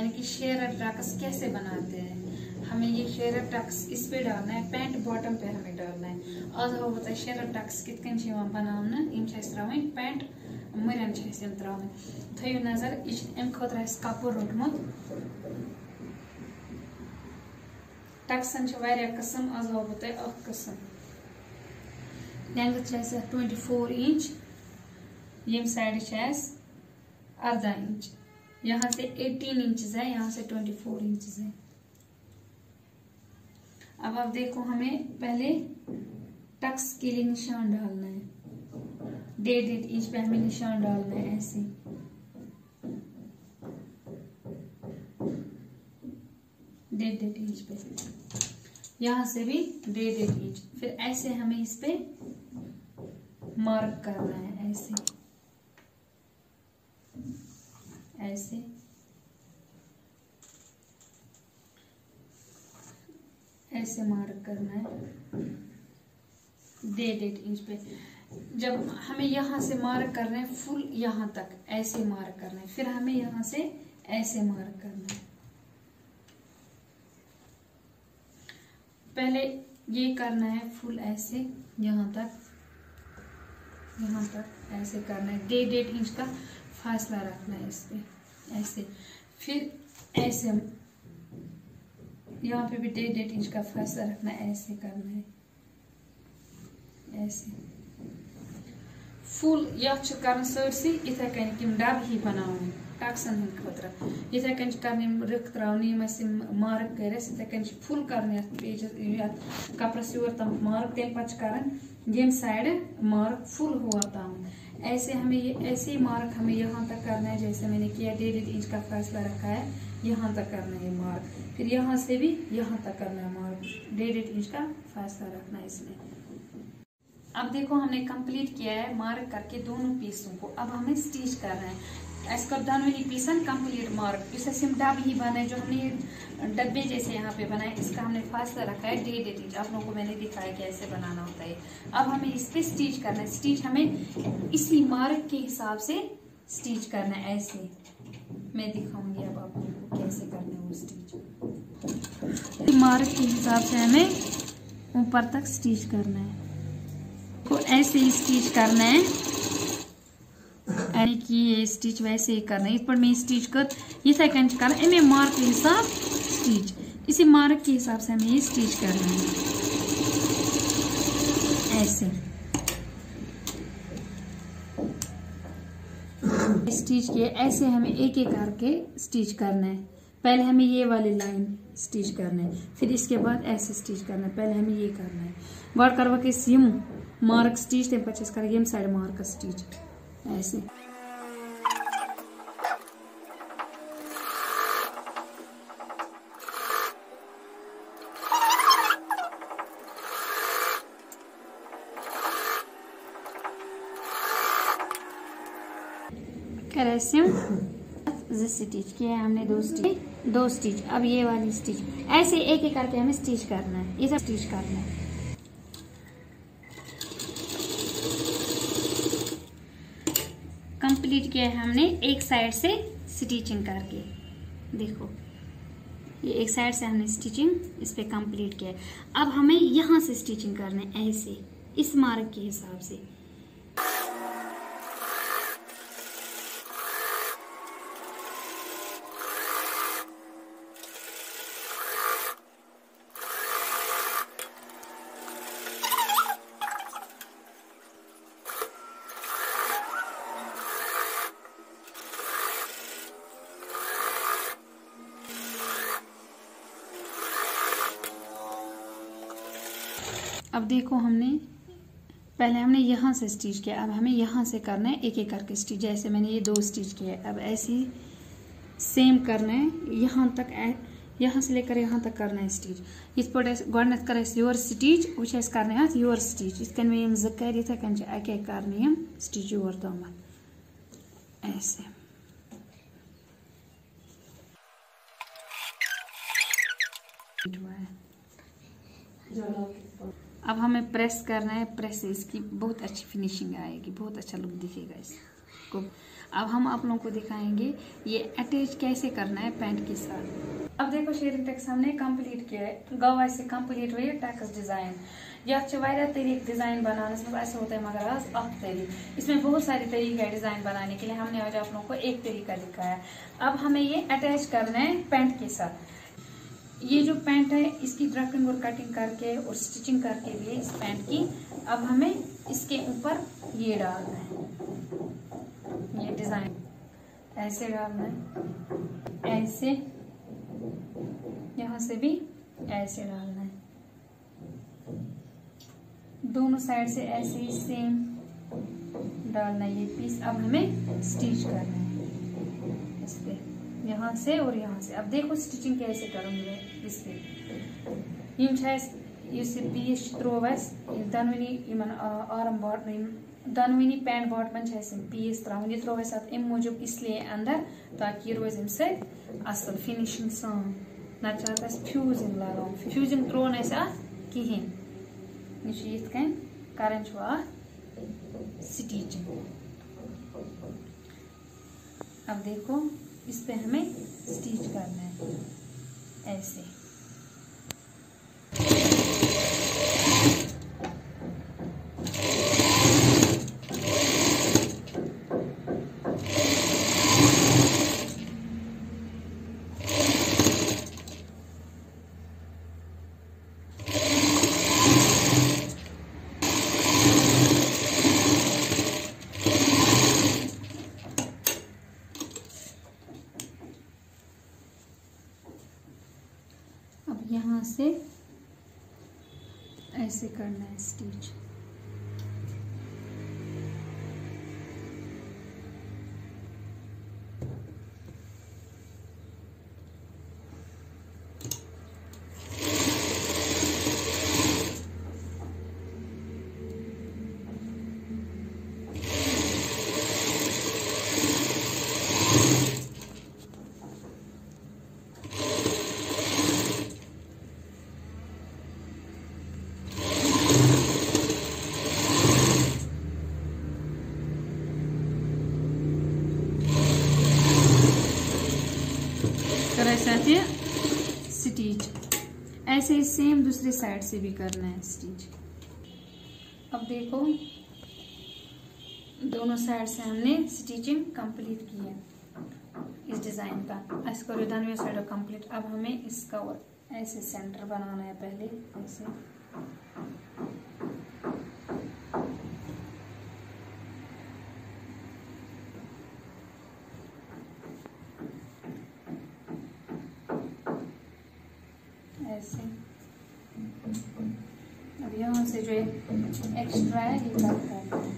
यानी कि share Tux कैसे बनाते हैं। हमें ये शेयर टक्स इस पे डालना है, पैंट बॉटम पे हमें डालना है। आज होता है शेयर टक्स कित कन बनाना इन त्रावन पैंट मरन त्रावन। थो नजर अम खुद कपुर रोटमुत टक्सन कस्म। आज हाव बह तुम कस्म लेंथ 24 इंच, यम साइड 18 इंच, यहाँ से 18 इंचेस है, यहाँ से 24 इंचेस है। अब आप देखो हमें पहले टक्स के लिए निशान डालना है, 1.5 इंच पे हमें निशान डालना है ऐसे। डेढ़ इंच पे, यहाँ से भी 1.5 इंच, फिर ऐसे हमें इस पे मार्क करना है ऐसे ऐसे। ऐसे मार्क करना है 1.5 इंच पे। जब हमें यहाँ से मार्क करना है फुल यहाँ तक ऐसे मार्क करना है, फिर हमें यहाँ से ऐसे मार्क करना है। पहले ये करना है फुल ऐसे यहाँ तक ऐसे करना है, 1.5 इंच का फासला रखना है इस पे ऐसे। फिर ऐसे यहाँ पे भी 1.5 इंच का फासला रखना है, ऐसे करना है ऐसे। फुल यह कर सरसी इथे कन डब ही बनावन टक्सन हंद खुद इथे कन कर रिख त्र मार्क कर इथे कन फुल कर कपड़स योर तम मार्क तम पे कर यम साइड मार्क फुल हुआ तम। ऐसे हमें ये ऐसे ही मार्क हमें यहाँ तक करना है जैसे मैंने किया, 1.5 इंच का फासला रखा है, यहाँ तक करना है मार्क। फिर यहाँ से भी यहाँ तक करना है मार्क, 1.5 इंच का फासला रखना है इसमें। अब देखो हमने कंप्लीट किया है मार्क करके दोनों पीसों को। अब हमें स्टिच करना है। इसका दोनों पीसन कंप्लीट मार्क इसे सिम डब ही बनाए जो हमने डब्बे जैसे यहाँ पे बनाए, इसका हमने फासला रखा है 1.5 इंच। आप लोगों को मैंने दिखाया कैसे बनाना होता है। अब हमें इस पे स्टिच करना है। स्टिच हमें इसी मार्क के हिसाब से स्टिच करना है ऐसे। मैं दिखाऊंगी अब आप लोगों को कैसे करना है वो स्टिच। मार्क के हिसाब से हमें ऊपर तक स्टिच करना है, को ऐसे ही स्टिच करना है, यानी कि ये स्टिच वैसे ही करना है। इस पर मैं स्टिच कर इथे कन कर इमे मार्क के हिसाब स्टिच, इसी मार्क के हिसाब से हमें ये स्टिच करना है ऐसे। स्टिच किए ऐसे हमें एक एक करके स्टिच करना है। पहले हमें ये वाली लाइन स्टिच करना है, फिर इसके बाद ऐसे स्टिच करना है। पहले हमें ये करना है गॉड करवा के सिम मार्क स्टिच तम पे कर यम साइड मार्क स्टिच ऐसे। स्टिच किया है हमने, 2 स्टिच। अब ये वाली स्टिच ऐसे एक एक करके हमें स्टिच करना है, ये सब स्टिच करना है। कंप्लीट किया है हमने एक साइड से स्टिचिंग करके। देखो ये एक साइड से हमने स्टिचिंग इस पे कंप्लीट किया है। अब हमें यहाँ से स्टिचिंग करना है ऐसे, इस मार्क के हिसाब से। अब देखो पहले हमने यहाँ से स्टिच किया, अब हमें यहाँ से करना है एक एक करके स्टिच। जैसे मैंने ये 2 स्टिच किया है, अब ऐसे ही सेम करना है यहाँ तक, यहाँ से लेकर यहाँ तक करना है स्टिच। इस पर गोडनेथ कर योर स्टिच वो करना योर स्टिच। इस कन में ज कर इथे कन एक करना स्टिच योर तम ऐसे। अब हमें प्रेस करना है, प्रेस से इसकी बहुत अच्छी फिनिशिंग आएगी, बहुत अच्छा लुक दिखेगा इसका। को। अब हम आप लोगों को दिखाएंगे ये अटैच कैसे करना है पैंट के साथ। अब देखो शेयरिंग टैक्स हमने कंप्लीट किया है, गवा से कंप्लीट हुई टैक्स डिजाइन। यह तरीक डिजाइन बनाने में ऐसा होता है, मगर आज अख तरीक इसमें बहुत सारे तरीके हैं डिजाइन बनाने के लिए। हमने आज आप लोगों को एक तरीका दिखाया। अब हमें ये अटैच करना है पैंट के साथ। ये जो पैंट है इसकी ड्राफ्टिंग और कटिंग करके और स्टिचिंग करके लिए इस पैंट की। अब हमें इसके ऊपर ये डालना है, ये डिजाइन ऐसे डालना है, ऐसे यहाँ से भी ऐसे डालना है, दोनों साइड से ऐसे ही सेम डालना है ये पीस। अब हमें स्टिच करना है इस पे, यहाँ से और यहाँ से। अब देखो स्टिचिंग कैसे करूंगी मैं इस पे। पीस त्रोवस दनवनी आर्म बॉट दनवनी पैंट बॉट मन पीस त्रावन। ये त्रोवस अत अम मूजूब इसलिए अंदर ताकि ये रोज अम असल फिनिशिंग सान। नत फ्यूजिंग लगान, फ्यूजिंग त्रो कहें यह कर स्टिचिंग। अब देखो इस पे हमें स्टिच करना है ऐसे। यहाँ से ऐसे करना है स्टिच। स्टिच ऐसे ही सेम दूसरी साइड से भी करना है स्टिच। अब देखो दोनों साइड से हमने स्टिचिंग कंप्लीट की है इस डिजाइन का। इसको दोनों साइड कंप्लीट। अब हमें इसका और ऐसे सेंटर बनाना है पहले ऐसे। ऐसे अब यहाँ से जो एक्स्ट्रा है ये कट करना है।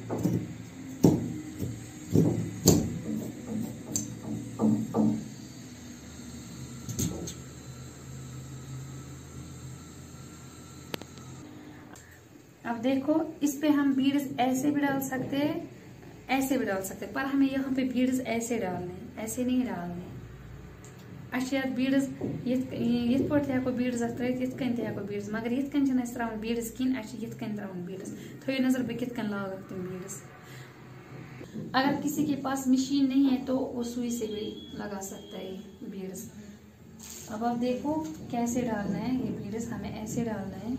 अब देखो इस पे हम बीड्स ऐसे भी डाल सकते हैं, ऐसे भी डाल सकते हैं, पर हमें यहाँ पे बीड्स ऐसे डालने हैं, ऐसे नहीं डालने। बीड्स ये बीड्स बीड्स, मगर ये त्रावन बीड्स कहें त्रावन बीड्स। थो नजर बह कित लाग तम बीड्स। अगर किसी के पास मशीन नहीं है तो वो सुई से भी लगा सकता है ये बीड्स। अब आप देखो कैसे डालना है ये बीड्स, हमें ऐसे डालना है।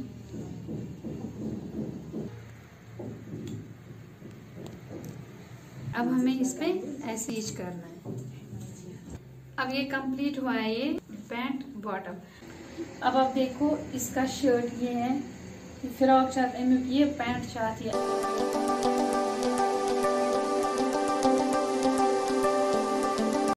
अब हमें इस पे ऐसे ही करना है। अब ये कंप्लीट हुआ है ये पैंट बॉटम। अब आप देखो इसका शर्ट ये है, फ्रॉक चाहते हैं, ये पैंट चाहती है।